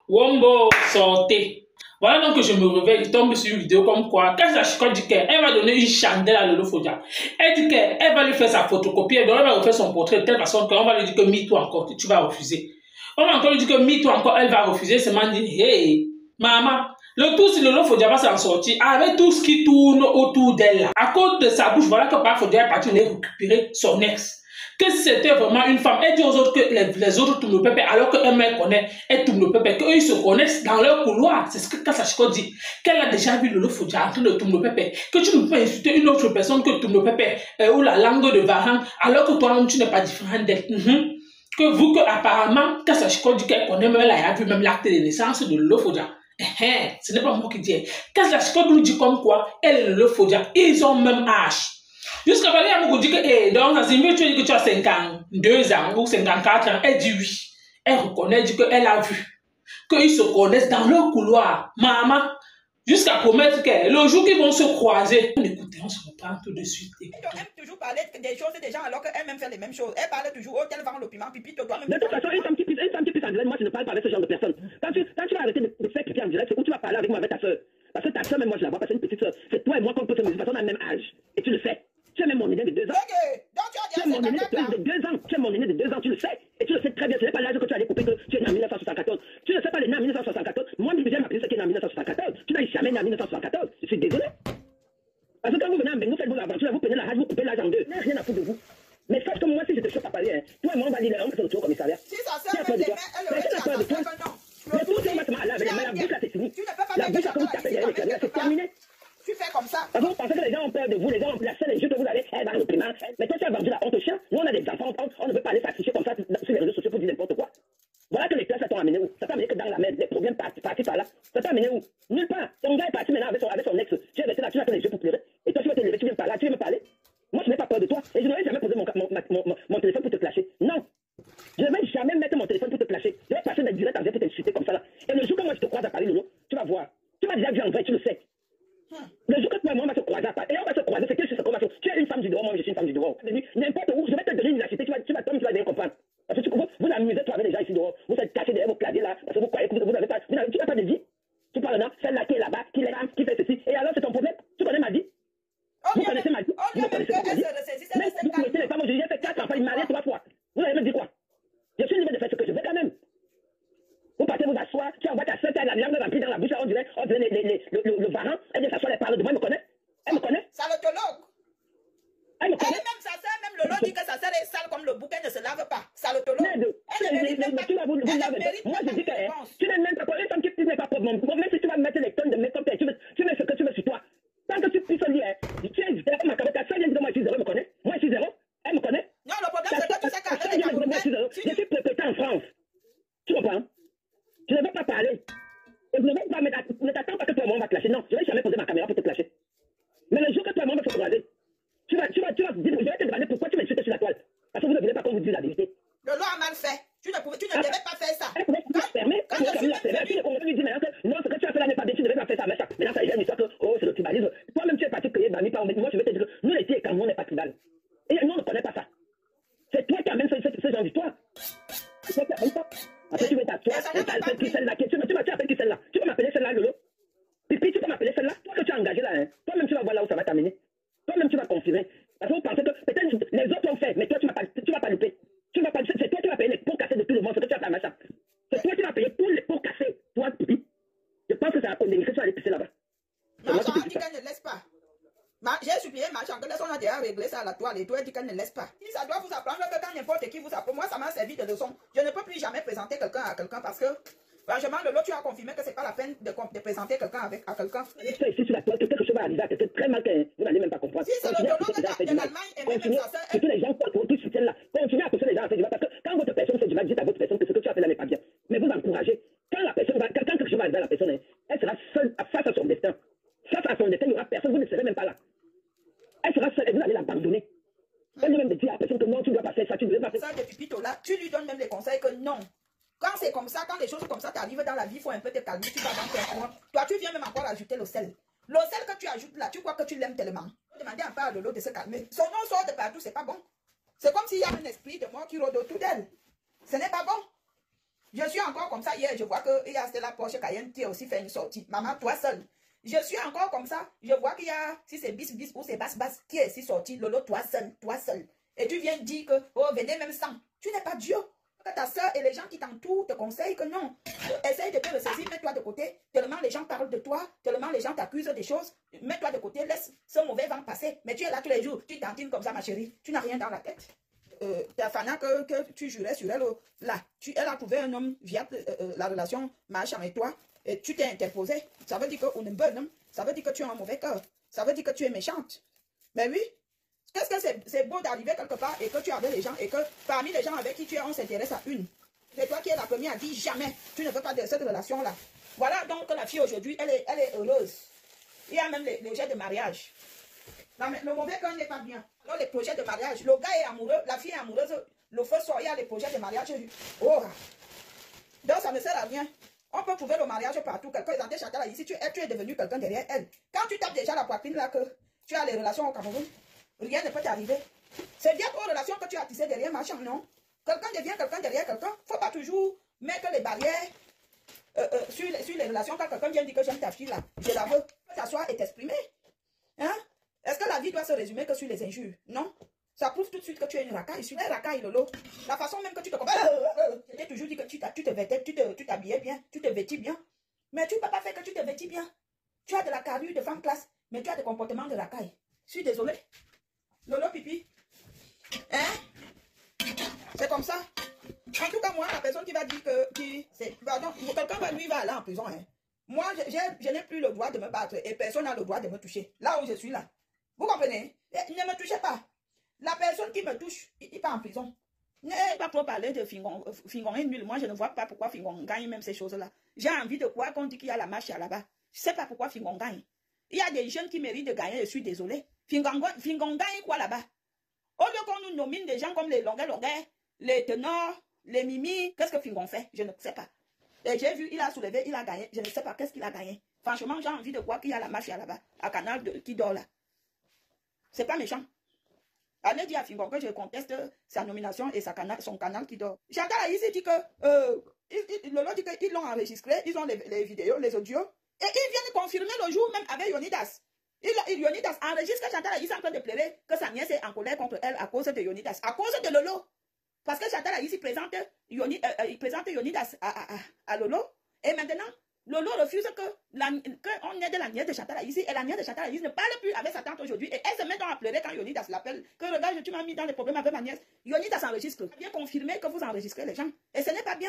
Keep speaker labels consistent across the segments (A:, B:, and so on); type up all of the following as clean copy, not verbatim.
A: Wombo, sortez. Voilà donc que je me réveille, je tombe sur une vidéo comme quoi, quand la chicotte dit qu'elle va donner une chandelle à Lolo Fodia, elle dit qu'elle va lui faire sa photocopie, elle va refaire son portrait de telle façon qu'on va lui dire que mis-toi encore, tu vas refuser. On va encore lui dire que mis-toi encore, elle va refuser, c'est m'a dit, hey, maman, le tout si Lolo Fodia va s'en sortir avec tout ce qui tourne autour d'elle là. À cause de sa bouche, voilà que par Fodia est parti récupérer son ex. Que c'était vraiment une femme. Elle dit aux autres que les autres tournent le pépé alors qu'elle connaît, elle tourne le pépé, qu'eux ils se connaissent dans leur couloir. C'est ce que Kasachiko dit. Qu'elle a déjà vu Lolo Fodia en train de tourner le pépé. Que tu ne peux insulter une autre personne que tourne le pépé ou la langue de Varan alors que toi tu n'es pas différent d'elle. Que vous, que apparemment, Kasachiko dit qu'elle connaît même, elle a vu même l'acte de naissance de Lolo Fodia. Ce n'est pas moi qui dis. Kasachiko nous dit comme quoi elle et Lolo Fodia, ils ont même âge. Jusqu'à présent, on dit que, donc, ça signifie que tu as 52 ans ou 54 ans. Elle dit oui. Elle reconnaît, elle dit qu'elle a vu. Qu'ils se connaissent dans leur couloir. Maman, jusqu'à promettre que le jour qu'ils vont se croiser. Écoutez, on se reprend tout de suite.
B: Elle aime toujours parler des choses des gens alors qu'elle-même fait les mêmes choses. Elle parle toujours, oh, tel vend le piment, pipi, toi même.
C: De toute façon, une femme qui pisse en direct, moi je ne parle pas avec ce genre de personnes. Quand tu vas arrêter de faire pipi en direct, c'est où tu vas parler avec moi, avec ta soeur. Parce que ta soeur, même moi je la vois, parce que c'est une petite soeur. C'est toi et moi qu'on peut se mesurer, parce qu'on a le même âge. Et tu le sais. Tu es même mon aîné de 2 ans.
B: Donc
C: tu es mon aîné de 2 ans. Tu es mon aîné de 2 ans, tu le sais. Et tu le sais très bien. Ce n'est pas l'âge que tu as découpé que tu es né en 1974. Tu ne sais pas les nés en 1974. Moi, je j'aime appeler ce qui est né en 1974. Tu n'as jamais né en 1974. Je suis désolé. Parce que quand vous venez avec nous, faites vos aventures, vous prenez la rage, vous coupez l'âge en deux. Il n'y a rien à foutre de vous. Mais sache que moi, si je te chope à parler, hein, toi et moi, on va dire, on va se retrouver au commissariat.
B: Si ça sert même les mains, elle aurait dit à ta soeur que non.
C: Mais tout ça, on va se la bouche là, c'est fini.
B: Tu ne peux pas
C: La
B: faire
C: bouche là, comme vous tapez derrière les caméras, c'est terminé.
B: Tu fais comme ça.
C: Parce que vous pensez que les gens ont peur de vous, les gens ont la seule injure que vous avez, elle va le primaire. Mais toi, tu as vendu la honte au chien. Nous, on a des enfants, on ne veut pas aller s'afficher comme ça sur les réseaux sociaux pour dire n'importe quoi. Voilà que les classes, ça t'ont amené où? Ça t'a amené que dans la merde, les problèmes partis par là. Ça t'a amené où? Nulle part. Ton gars est parti maintenant avec son ex. Tu es resté là, tu as fait les yeux pour pleurer. Et toi, tu vas te lever, tu viens par là, tu viens me parler. Moi, je n'ai pas peur de toi. Et je n'aurais jamais posé mon téléphone pour te clasher. Non. Je ne vais jamais mettre mon téléphone pour te clasher. Je vais passer mes directs en direct pour t'insulter comme ça là. Et le jour que moi je te croise à Paris, Lolo, tu vas voir. Tu m'as déjà vu en vrai, tu le sais. Le jour que toi et moi on va se croiser à Paris, et on va se croiser, c'est que je sais comment tu es une femme du dehors, moi je suis une femme du dehors. N'importe où, je vais te donner une université, tu vas bien comprendre. Parce que vous amusez toi avec les gens ici dehors, vous êtes cachés derrière vos claviers là, parce que vous croyez que vous n'avez pas, tu n'as pas de vie. Tu parles là, celle-là qui est là-bas, qui est là, qui fait ceci. Et alors c'est ton problème. Tu connais ma vie? Vous connaissez ma vie? Vous connaissez ma vie? Même si vous connaissez les femmes, j'ai fait 4 enfants, il m'a marié 3 fois. Vous allez me dire quoi? Je suis libre de faire ce que je veux quand même. Vous partez vous asseoir, tu envoies ta soeur, tu as la langue remplie dans la bouche, on dirait le varan, elle vient s'asseoir, elle parle de moi, elle me connaît? Elle me connaît?
B: Salotologue.
C: Elle me connaît?
B: Elle-même, sa soeur, même Lolo dit que sa soeur est sale comme le bouquin ne se lave pas. Salotologue.
C: Tu vas vous laver. Moi, je dis que tu n'es même pas une femme qui n'est pas pauvre. Même si tu vas mettre les tonnes de make-up, tu mets ce que tu veux sur toi. Tant que tu puisses lire, tu es zéro, ma caméra, ta soeur vient de dire moi, je suis zéro, elle me connaît? Moi, je suis zéro, elle me connaît?
B: Non, le problème, c'est que tu sais qu'elle est
C: je suis prépété en France. Tu comprends? Je ne vais pas parler. Et je ne vais pas ne t'attends pas que toi et moi on va clasher. Non, je ne vais jamais poser ma caméra pour te clasher. Mais le jour que toi et moi on va se croiser, tu vas dire, je vais te demander pourquoi tu m'insultes sur la toile. Parce que vous ne voulez pas qu'on vous dise la vérité.
B: Le loi a mal fait. Tu ne devais pas faire ça.
C: Elle pouvait la fermer. Quand je suis la fermer, tu ne lui dis maintenant que non, ce que tu as fait là n'est pas bien, tu ne devais pas faire ça. Maintenant, ça y est une histoire que, oh, c'est le tribalisme. Toi-même, tu es parti créer Bami par moi, je vais te dire que nous, les filles, quand on n'est pas tribal. Et nous, on ne connaît pas ça. C'est toi qui amènes ce genre d'histoire. C'est toi qui amènes ça. Après, tu veux t'asseoir, et celle-là, tu m'appelles qui celle-là? Tu vas m'appeler celle-là, Lolo? Pipi, tu peux m'appeler celle-là? Toi que tu as engagé là, hein? Toi-même, tu vas voir là où ça va t'amener. Toi-même, tu vas confirmer. Parce que vous pensez que peut-être les autres l'ont fait, mais toi, tu vas pas louper. C'est toi qui vas payer les pots cassés de tout le monde, c'est que tu vas faire machin. C'est toi qui vas payer tous les pots cassés. Toi, Pipi. Je pense que c'est la pandémie que tu vas aller pisser là-bas.
B: Marchand a dit qu'elle ne laisse pas. J'ai supplié Marchand que laisse, on a déjà réglé ça à la toile et toi, elle dit qu'elle ne laisse pas. Si ça doit vous apprendre que quand n'importe qui vous apprend, moi, ça m'a servi de leçon. Je ne peux plus jamais présenter quelqu'un à quelqu'un parce que, franchement, l'autre, tu as confirmé que c'est pas la peine de présenter quelqu'un à quelqu'un.
C: Si sur la toile, quelque chose va arriver à quelqu'un très mal, vous n'allez même pas comprendre.
B: Si c'est l'autologue de l'Allemagne et même sa soeur.
C: Surtout les gens qui soutiennent là. Continuez à pousser les gens à faire du mal. Parce que quand votre personne fait du mal, dites à votre personne que ce que tu as fait là n'est pas bien. Mais vous encouragez. Quand quelque chose va arriver à la personne, elle sera seule face à son destin. Face à son destin, il n'y aura personne, vous ne serez même pas là. Elle sera seule et vous allez l'abandonner. Elle lui même de dire à la personne que non, tu ne dois pas faire ça, tu ne dois pas faire ça.
B: Ça, depuis Pito là, tu lui donnes même les conseils que non. Quand c'est comme ça, quand les choses comme ça t'arrivent dans la vie, il faut un peu te calmer, tu vas dans ton coin. Toi, tu viens même encore ajouter le sel. Le sel que tu ajoutes là, tu crois que tu l'aimes tellement. Demandez encore à Lolo de se calmer. Son nom sort de partout, c'est pas bon. C'est comme s'il y a un esprit de mort qui rôde autour d'elle. Ce n'est pas bon. Je suis encore comme ça. Hier, je vois qu'il y a Stella Porsche Cayenne qui a aussi fait une sortie. Maman, toi seule. Je suis encore comme ça. Je vois qu'il y a, si c'est bis bis ou c'est basse basse, qui est ici sorti. Lolo, toi seul, toi seul. Et tu viens dire que, oh, venez même sans. Tu n'es pas Dieu. Que ta soeur et les gens qui t'entourent te conseillent que non. Essaye de te ressaisir, mets-toi de côté. Tellement les gens parlent de toi, tellement les gens t'accusent des choses. Mets-toi de côté, laisse ce mauvais vent passer. Mais tu es là tous les jours. Tu tantines comme ça, ma chérie. Tu n'as rien dans la tête. Ta Fana que tu jurais sur elle, là, elle a trouvé un homme via la relation Marchand et toi, et tu t'es interposé. Ça veut dire que on est bonne, ça veut dire que tu as un mauvais cœur, ça veut dire que tu es méchante. Mais oui, qu'est-ce que c'est beau d'arriver quelque part et que tu avais les gens, et que parmi les gens avec qui tu es, on s'intéresse à une. C'est toi qui es la première à dire jamais, tu ne veux pas de cette relation-là. Voilà donc la fille aujourd'hui, elle est heureuse. Il y a même les jets de mariage. Non, mais le mauvais cœur n'est pas bien. Alors, les projets de mariage, le gars est amoureux, la fille est amoureuse, le feu sort, il y a les projets de mariage. Oh! Donc, ça ne sert à rien. On peut trouver le mariage partout. Quelqu'un est dans tes châteaux là, ici, tu es devenu quelqu'un derrière elle. Quand tu tapes déjà la poitrine là, que tu as les relations au Cameroun, rien ne peut t'arriver. C'est bien aux relations que tu as tissées derrière Marchand, non? Quelqu'un devient quelqu'un derrière quelqu'un. Il ne faut pas toujours mettre les barrières sur les relations. Quand quelqu'un vient dire que j'aime ta fille là, je la veux, t'asseoir et t'exprimer. Hein? Est-ce que la vie doit se résumer que sur les injures? Non. Ça prouve tout de suite que tu es une racaille. Tu es racaille, Lolo. La façon même que tu te comprends. Je t'ai toujours dit que tu te vêtais, tu t'habillais bien, tu te vêtis bien. Mais tu ne peux pas faire que tu te vêtis bien. Tu as de la carrure de femme classe, mais tu as des comportements de racaille. Je suis désolée. Lolo pipi. Hein? C'est comme ça. En tout cas, moi, la personne qui va dire que... Pardon, quelqu'un lui va aller en prison. Hein. Moi, je n'ai plus le droit de me battre et personne n'a le droit de me toucher. Là où je suis là. Vous comprenez? Ne me touchez pas. La personne qui me touche, il part en prison. Ne pas trop parler de Fingon. Fingon est nul. Moi, je ne vois pas pourquoi Fingon gagne même ces choses-là. J'ai envie de croire qu'on dit qu'il y a la marche là-bas. Je ne sais pas pourquoi Fingon gagne. Il y a des jeunes qui méritent de gagner, je suis désolée. Fingon gagne quoi là-bas? Au lieu qu'on nous nomine des gens comme les longueurs, les tenors, les mimi, qu'est-ce que Fingon fait? Je ne sais pas. Et j'ai vu, il a soulevé, il a gagné. Je ne sais pas qu'est-ce qu'il a gagné. Franchement, j'ai envie de croire qu'il y a la mafia là-bas, à Canal qui dort là. C'est pas méchant. Allez dire à Fingon que je conteste sa nomination et son canal qui dort. Chantal Aïssi dit que Lolo dit qu'ils l'ont enregistré, ils ont les vidéos, les audios, et ils viennent confirmer le jour même avec Yonidas. Yonidas enregistre Chantal Aïssi en train de pleurer que sa nièce est en colère contre elle à cause de Yonidas, à cause de Lolo. Parce que Chantal Aïssi présente Yonidas à Lolo, et maintenant, Lolo refuse qu'on aide la nièce de Chantal Aïssi, et la nièce de Chantal Aïssi ne parle plus avec sa tante aujourd'hui, et elle se met donc à pleurer quand Yonidas l'appelle, que regarde, tu m'as mis dans les problèmes avec ma nièce. Yonidas enregistre. Bien confirmé que vous enregistrez les gens, et ce n'est pas bien.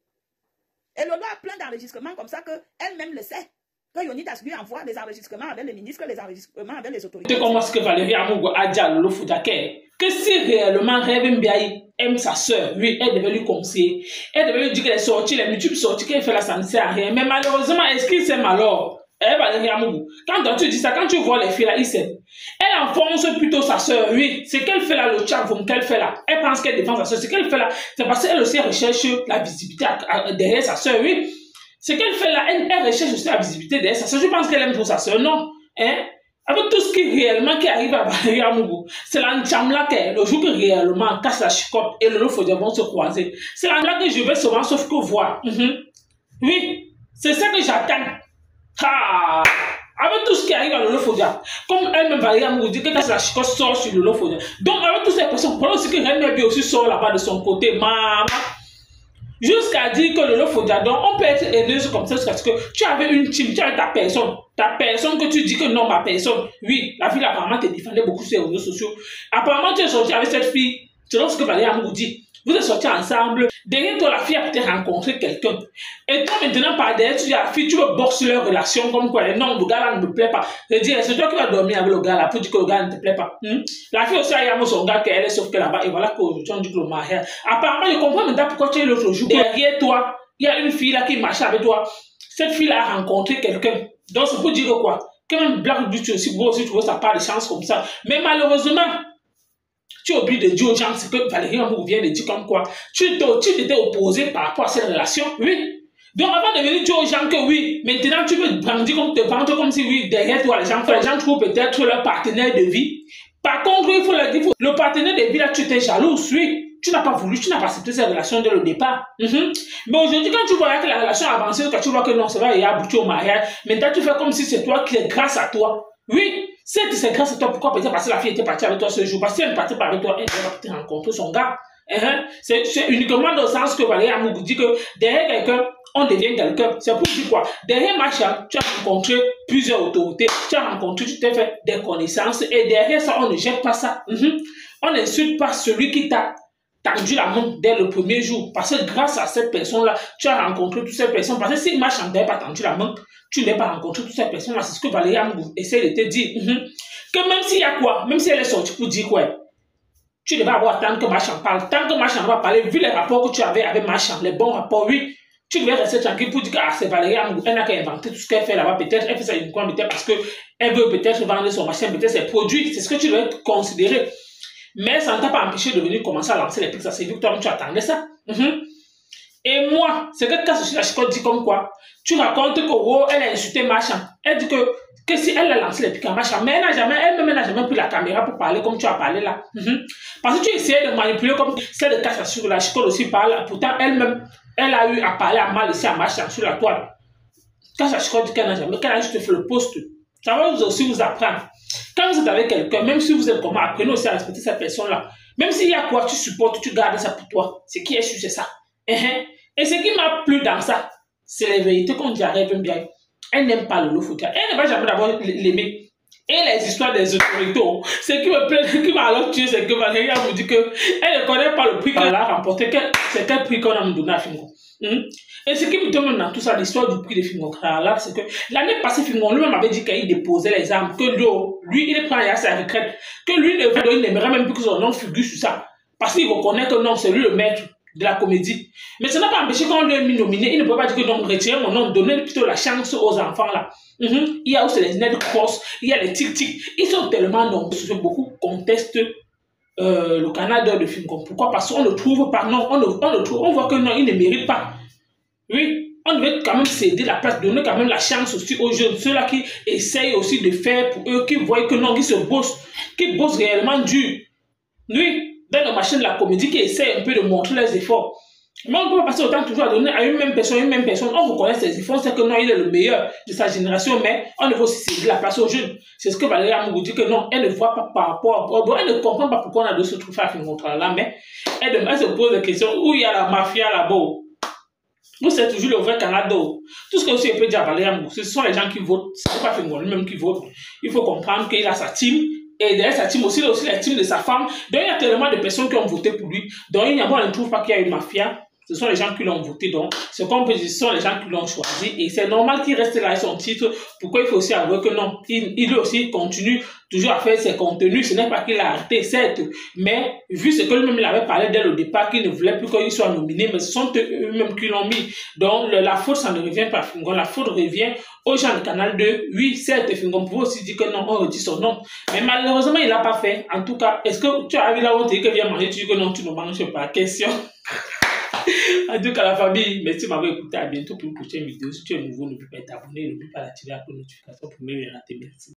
B: Et Lolo a plein d'enregistrements comme ça qu'elle-même le sait. Que Yonidas lui envoie les enregistrements avec les ministres, les enregistrements avec les autorités.
A: Comment est-ce que Valérie Amougou a dit à Lolo Foudiaké que si réellement Rêve Mbiaye aime sa soeur, lui, elle devait lui conseiller. Elle devait lui dire qu'elle est sortie, les multiples sorties qu'elle fait là, ça ne sert à rien. Mais malheureusement, est-ce qu'il s'aime alors? Valérie Amougou, quand tu dis ça, quand tu vois les filles là, ils s'aiment. Elle enfonce plutôt sa soeur, oui. Ce qu'elle fait là, le tchavum qu'elle fait là, elle pense qu'elle défend sa soeur. Ce qu'elle fait là, c'est parce qu'elle aussi recherche la visibilité derrière sa soeur, oui. Ce qu'elle fait là, elle recherche aussi la visibilité derrière sa soeur. Je pense qu'elle aime pour sa soeur, non. Hein? Avec tout ce qui réellement qui arrive à Valérie Amougou, c'est la là que le jour que réellement casse la chicotte et le Fodja vont se croiser. C'est là que je vais souvent sauf que voir. Oui, c'est ça que j'attends. Ah! Avec tout ce qui arrive à Lolo Fodja, comme elle-même Valérie Amougou dit que casse la chicotte sort sur Lolo Fodja. Donc avec toutes ces personnes, pendant aussi que René aussi sort là-bas de son côté, maman. Jusqu'à dire que Lolo Fodja, donc on peut être haineuse comme ça parce que tu avais une team, tu avais ta personne que tu dis que non, ma personne, oui, la fille apparemment te défendait beaucoup sur les réseaux sociaux. Apparemment, tu es sorti avec cette fille, selon ce que Valérie Amougou dit, vous êtes sortis ensemble, derrière toi, la fille a peut-être rencontré quelqu'un. Et toi, maintenant, par derrière, tu dis à la fille, tu veux boxer leur relation comme quoi, non, le gars là ne me plaît pas. Je dis, c'est toi qui vas dormir avec le gars là pour dire que le gars ne te plaît pas. La fille aussi a yamé son gars qu'elle est sauf que là-bas, et voilà qu'aujourd'hui, on dit que le mariage. Apparemment, je comprends maintenant pourquoi tu es l'autre jour. Derrière toi, il y a une fille là qui marchait avec toi. Cette fille là a rencontré quelqu'un. Donc, c'est pour dire quoi? Que même Black Beauty aussi, bon, si tu veux, ça part de chance comme ça. Mais malheureusement, tu oublies de dire aux gens ce que Valérie Amougou vient de dire comme quoi. Tu t'étais opposé par rapport à cette relation, oui. Donc avant de venir dire aux gens que oui, maintenant tu veux te vendre comme si oui, derrière toi, les gens trouvent peut-être leur partenaire de vie. Par contre, il faut leur dire, le partenaire de vie là, tu t'es jaloux, oui. tu n'as pas voulu, tu n'as pas accepté cette relation dès le départ. Mais aujourd'hui, quand tu vois que la relation a avancé, quand tu vois que non, c'est vrai, il y a abouti au mariage, maintenant tu fais comme si c'est toi qui est grâce à toi. Oui, c'est grâce à toi. Pourquoi? Peut-être parce que la fille était partie avec toi ce jour. Parce qu'elle ne partait pas avec toi, elle va peut-être rencontrer son gars. C'est uniquement dans le sens que Valérie Amougou dit que derrière quelqu'un, on devient quelqu'un. C'est pour dire quoi? Derrière Macha, tu as rencontré plusieurs autorités, tu as rencontré, tu t'es fait des connaissances, et derrière ça, on ne jette pas ça. On n'insulte pas celui qui t'a tendu la main dès le premier jour. Parce que grâce à cette personne-là, tu as rencontré toutes ces personnes. Parce que si Macha n'avait pas tendu la main, tu n'as pas rencontré toutes ces personnes-là. C'est ce que Valérie Amougou essaie de te dire. Que même s'il y a quoi, même si elle est sortie pour dire quoi, tu devais avoir attendre que Machan parle. Tant que Machan va parler, vu les rapports que tu avais avec Machan, les bons rapports, oui, tu devais rester tranquille pour dire que c'est Valérie Amougou, elle n'a qu'à inventer tout ce qu'elle fait là-bas. Peut-être elle fait ça uniquement peut-être parce qu'elle veut peut-être vendre son machin, peut-être ses produits. C'est ce que tu devais considérer. Mais ça ne t'a pas empêché de venir commencer à lancer les pics. Ça, c'est vu que toi, tu attendais ça. Et moi, c'est que quand la chicotte dit comme quoi, tu racontes que oh, elle a insulté Machan. Elle dit que si elle a lancé les pics à Machan, mais elle-même n'a jamais pris la caméra pour parler comme tu as parlé là. Parce que tu essayais de manipuler comme celle de Kacha sur la chicotte aussi parle. Pourtant, elle-même, elle a eu à parler à mal ici à Machan sur la toile. Kacha chicotte dit qu'elle n'a jamais, qu'elle a juste fait le poste. Ça va aussi vous apprendre. Quand vous êtes avec quelqu'un, même si vous êtes comment, apprenez aussi à respecter cette personne-là. Même s'il y a quoi, tu supportes, tu gardes ça pour toi. Ce qui est sûr, c'est ça. Et ce qui m'a plu dans ça, c'est les vérités qu'on dit à Rêve bien. Elle n'aime pas le Lofodia. Elle ne va jamais d'abord l'aimer. Et les histoires des autorités, ce qui me plaît, ce qui m'a alors tué, c'est que Valérie vous dit qu'elle ne connaît pas le prix qu'elle a remporté. C'est quel prix qu'on a donné à Fingon. Et ce qui me donne dans tout ça, l'histoire du prix de Fingon, là, c'est que l'année passée, Fingon lui-même avait dit qu'il déposait les armes, que lui, il prend à sa retraite, que lui, il n'aimerait même plus que son nom figure sur ça. Parce qu'il reconnaît que non, c'est lui le maître de la comédie. Mais ça n'a pas empêché qu'on lui ait mis nominé. Il ne peut pas dire que non, retirer mon nom, donner plutôt la chance aux enfants là. Il y a aussi les Ned Cross, il y a les Tic-Tic. Ils sont tellement nombreux. Beaucoup contestent le Canada de Fingon. Pourquoi? Parce qu'on ne trouve pas. Non, on ne trouve. On voit que non, il ne mérite pas. Oui, on devait quand même céder la place, donner quand même la chance aussi aux jeunes. Ceux-là qui essayent aussi de faire pour eux, qui voient que non, qui se bossent, qui bossent réellement dur. Oui. Dans la machine de la comédie qui essaie un peu de montrer les efforts. Mais on ne peut pas passer autant toujours à donner à une même personne. On reconnaît ses efforts, c'est que non, il est le meilleur de sa génération, mais on ne veut aussi céder la place aux jeunes. C'est ce que Valérie Amougou dit que non, elle ne voit pas par rapport. Elle ne comprend pas pourquoi on a de se trouver à faire là, mais elle se pose des questions où il y a la mafia là-bas. Nous, c'est toujours le vrai Canada. Tout ce que je peux dire à Valérie Amougou, ce sont les gens qui votent. Ce n'est pas Fingon lui-même qui vote. Il faut comprendre qu'il a sa team. Et derrière sa team aussi, la team de sa femme. Donc, il y a tellement de personnes qui ont voté pour lui. Donc, on ne trouve pas qu'il y a une mafia. Ce sont les gens qui l'ont voté. Donc, ce qu'on peut dire, ce sont les gens qui l'ont choisi. Et c'est normal qu'il reste là avec son titre. Pourquoi il faut aussi avouer que non, il aussi continue toujours à faire ses contenus. Ce n'est pas qu'il a arrêté, certes. Mais, vu ce que lui-même il avait parlé dès le départ, qu'il ne voulait plus qu'il soit nominé, mais ce sont eux-mêmes qui l'ont mis. Donc, la faute, ça ne revient pas à Fingon. La faute revient aux gens du Canal 2. Oui, certes, Fingon pouvait aussi dire que non, on retire son nom. Mais malheureusement, il ne l'a pas fait. En tout cas, est-ce que tu as vu là où on te dit que viens manger, tu dis que non, tu ne manges pas. Question. En tout cas, la famille, merci de m'avoir écouté. À bientôt pour une prochaine vidéo. Si tu es nouveau, n'oublie pas de t'abonner, n'oublie pas d'activer la notification pour ne rien rater. Merci.